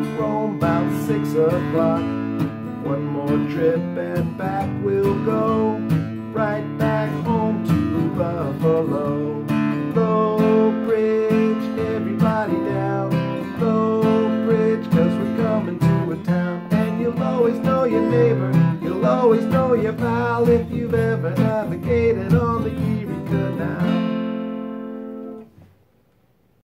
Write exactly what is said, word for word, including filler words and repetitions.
Rome about six o'clock. One more trip and back we'll go, right back home to Buffalo. Low bridge, everybody down. Low bridge, cause we're coming to a town. And you'll always know your neighbor, you'll always know your pal, if you've ever navigated